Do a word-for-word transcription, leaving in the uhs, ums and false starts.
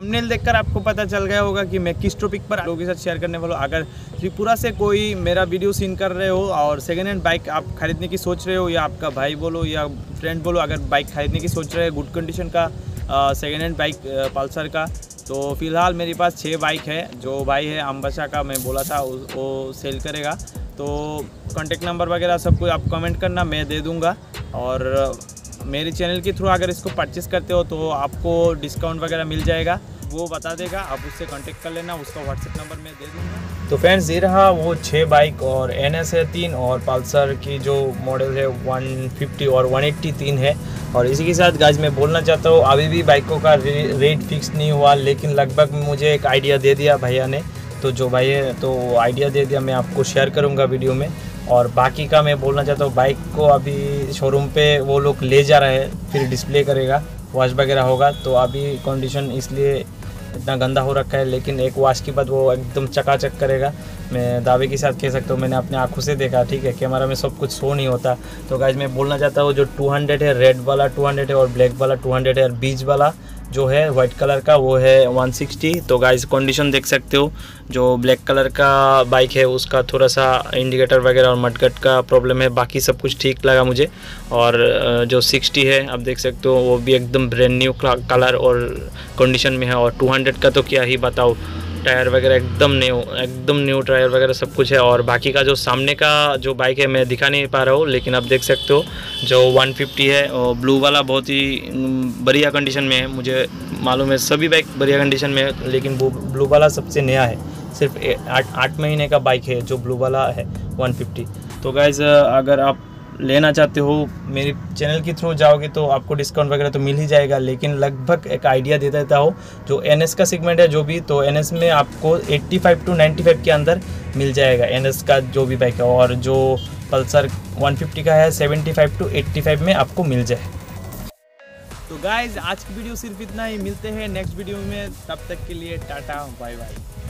Thumbnail देखकर आपको पता चल गया होगा कि मैं किस टॉपिक पर लोगों के साथ शेयर करने वाला हूँ। अगर त्रिपुरा से कोई मेरा वीडियो सीन कर रहे हो और सेकेंड हैंड बाइक आप खरीदने की सोच रहे हो, या आपका भाई बोलो या फ्रेंड बोलो, अगर बाइक खरीदने की सोच रहे हो गुड कंडीशन का सेकेंड हैंड बाइक पल्सर का, तो फ़िलहाल मेरे पास छः बाइक है। जो भाई है अम्बासा का, मैं बोला था वो सेल करेगा, तो कॉन्टेक्ट नंबर वगैरह सब कुछ आप कमेंट करना, मैं दे दूँगा। और मेरे चैनल के थ्रू अगर इसको परचेस करते हो तो आपको डिस्काउंट वगैरह मिल जाएगा, वो बता देगा, आप उससे कांटेक्ट कर लेना, उसका व्हाट्सएप नंबर मैं दे दूँगा। तो फ्रेंड्स ये रहा वो छः बाइक, और एन एस है तीन, और पल्सर की जो मॉडल है वन फिफ्टी और वन एट्टी तीन है। और इसी के साथ गाइस मैं बोलना चाहता हूँ, अभी भी बाइकों का रे, रेट फिक्स नहीं हुआ, लेकिन लगभग मुझे एक आइडिया दे दिया भैया ने, तो जो भाई है तो आइडिया दे दिया, मैं आपको शेयर करूँगा वीडियो में। और बाकी का मैं बोलना चाहता हूँ, बाइक को अभी शोरूम पे वो लोग ले जा रहे हैं, फिर डिस्प्ले करेगा, वॉश वगैरह होगा, तो अभी कंडीशन इसलिए इतना गंदा हो रखा है, लेकिन एक वॉश के बाद वो एकदम चकाचक करेगा। मैं दावे के साथ कह सकता हूँ, मैंने अपने आंखों से देखा, ठीक है, कैमरा में सब कुछ शो नहीं होता। तो गाइस मैं बोलना चाहता हूँ, जो टू हंड्रेड है, रेड वाला टू हंड्रेड है, और ब्लैक वाला टू हंड्रेड है, और बीच वाला जो है वाइट कलर का वो है वन सिक्सटी। तो गाइस कंडीशन देख सकते हो, जो ब्लैक कलर का बाइक है उसका थोड़ा सा इंडिकेटर वगैरह और मडगट का प्रॉब्लम है, बाकी सब कुछ ठीक लगा मुझे। और जो सिक्सटी है आप देख सकते हो, वो भी एकदम ब्रांड न्यू कलर और कंडीशन में है। और टू हंड्रेड का तो क्या ही बताओ, टायर वगैरह एकदम न्यू एकदम न्यू टायर वगैरह सब कुछ है। और बाकी का जो सामने का जो बाइक है मैं दिखा नहीं पा रहा हूँ, लेकिन आप देख सकते हो जो वन फिफ्टी है, और ब्लू वाला बहुत ही बढ़िया कंडीशन में है, मुझे मालूम है सभी बाइक बढ़िया कंडीशन में है, लेकिन ब्लू वाला सबसे नया है, सिर्फ आठ आठ महीने का बाइक है जो ब्लू वाला है वन फिफ्टी। तो गाइज़ अगर आप लेना चाहते हो, मेरे चैनल के थ्रू जाओगे तो आपको डिस्काउंट वगैरह तो मिल ही जाएगा, लेकिन लगभग एक आइडिया दे देता हूँ, जो एनएस का सेगमेंट है जो भी, तो एनएस में आपको पचासी टू पचानवे के अंदर मिल जाएगा एनएस का जो भी बाइक है, और जो पल्सर वन फिफ्टी का है पचहत्तर टू पचासी में आपको मिल जाए। तो गाइज आज की वीडियो सिर्फ इतना ही, मिलते हैं नेक्स्ट वीडियो में, तब तक के लिए टाटा बाय बाय।